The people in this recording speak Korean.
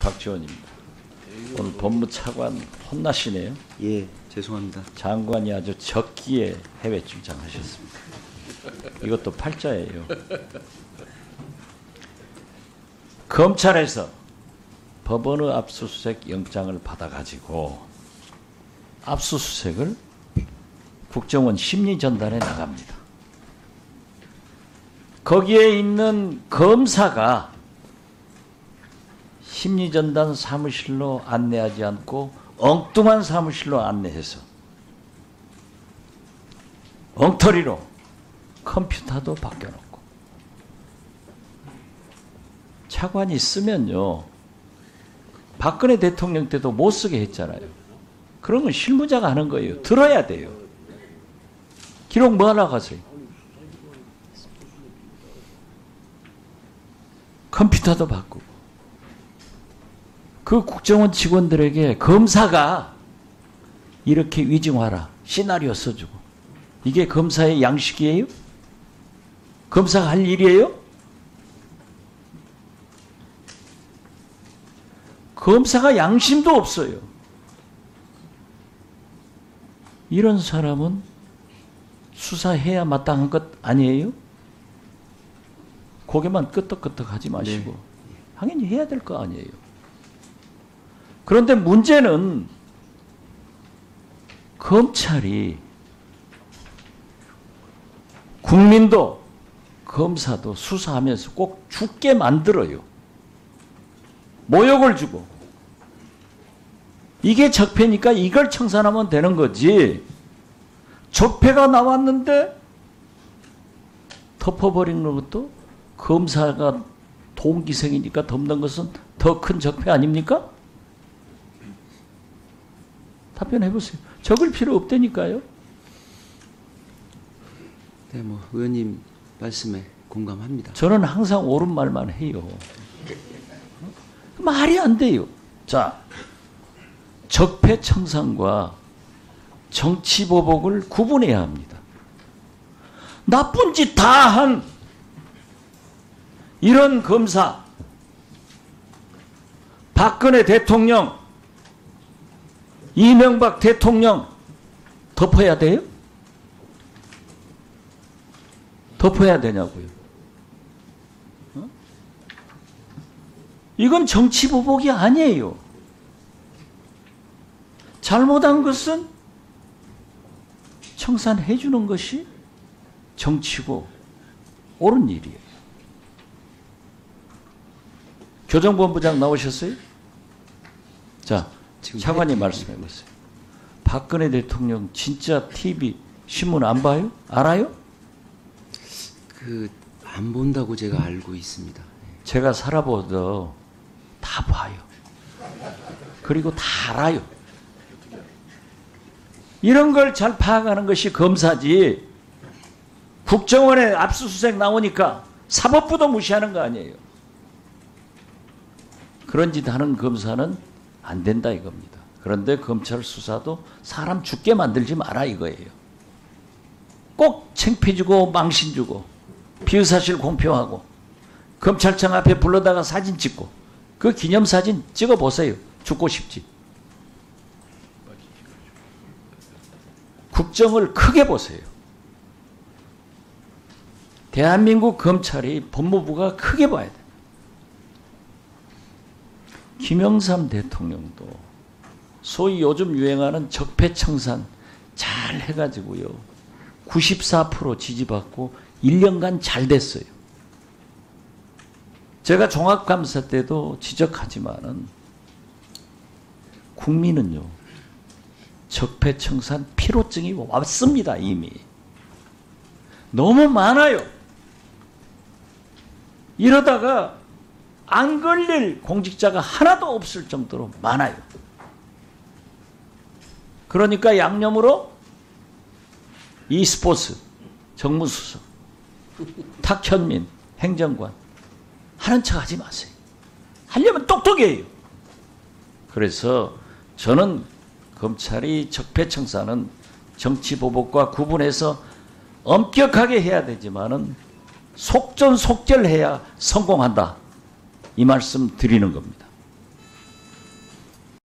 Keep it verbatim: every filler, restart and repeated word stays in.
박지원입니다. 오늘 법무차관 혼나시네요. 예, 죄송합니다. 장관이 아주 적기에 해외 출장하셨습니다. 이것도 팔자예요. 검찰에서 법원의 압수수색 영장을 받아가지고 압수수색을 국정원 심리전단에 나갑니다. 거기에 있는 검사가 심리전단 사무실로 안내하지 않고 엉뚱한 사무실로 안내해서 엉터리로 컴퓨터도 바뀌어놓고 차관이 쓰면요 박근혜 대통령 때도 못 쓰게 했잖아요. 그런 건 실무자가 하는 거예요. 들어야 돼요. 기록 뭐 하나 가세요. 컴퓨터도 바꾸고 그 국정원 직원들에게 검사가 이렇게 위증하라 시나리오 써주고 이게 검사의 양식이에요? 검사가 할 일이에요? 검사가 양심도 없어요. 이런 사람은 수사해야 마땅한 것 아니에요? 고개만 끄덕끄덕 하지 마시고 네. 당연히 해야 될 거 아니에요. 그런데 문제는 검찰이 국민도 검사도 수사하면서 꼭 죽게 만들어요. 모욕을 주고. 이게 적폐니까 이걸 청산하면 되는 거지. 적폐가 나왔는데 덮어버리는 것도 검사가 동기생이니까 덮는 것은 더 큰 적폐 아닙니까? 답변해 보세요. 적을 필요 없다니까요. 네, 뭐 의원님 말씀에 공감합니다. 저는 항상 옳은 말만 해요. 말이 안 돼요. 자, 적폐청산과 정치보복을 구분해야 합니다. 나쁜 짓 다 한 이런 검사, 박근혜 대통령, 이명박 대통령 덮어야 돼요? 덮어야 되냐고요. 어? 이건 정치보복이 아니에요. 잘못한 것은 청산해 주는 것이 정치고 옳은 일이에요. 교정본부장 나오셨어요? 자, 차관이 말씀해 보세요. 박근혜 대통령 진짜 티비 신문 안 봐요? 알아요? 그 안 본다고 제가 알고 있습니다. 제가 살아보도 다 봐요. 그리고 다 알아요. 이런 걸 잘 파악하는 것이 검사지. 국정원에 압수수색 나오니까 사법부도 무시하는 거 아니에요. 그런 짓 하는 검사는 안 된다 이겁니다. 그런데 검찰 수사도 사람 죽게 만들지 마라 이거예요. 꼭 창피 주고 망신 주고 피의사실 공표하고 검찰청 앞에 불러다가 사진 찍고 그 기념사진 찍어보세요. 죽고 싶지. 국정을 크게 보세요. 대한민국 검찰이 법무부가 크게 봐야 돼. 김영삼 대통령도 소위 요즘 유행하는 적폐청산 잘 해가지고요. 구십사 퍼센트 지지받고 일 년간 잘 됐어요. 제가 종합감사 때도 지적하지만은 국민은요. 적폐청산 피로증이 왔습니다. 이미. 너무 많아요. 이러다가 안 걸릴 공직자가 하나도 없을 정도로 많아요. 그러니까 양념으로 e스포츠, 정무수석, 탁현민, 행정관 하는 척 하지 마세요. 하려면 똑똑해요. 그래서 저는 검찰이 적폐청산은 정치보복과 구분해서 엄격하게 해야 되지만은 속전속결해야 성공한다. 이 말씀 드리는 겁니다.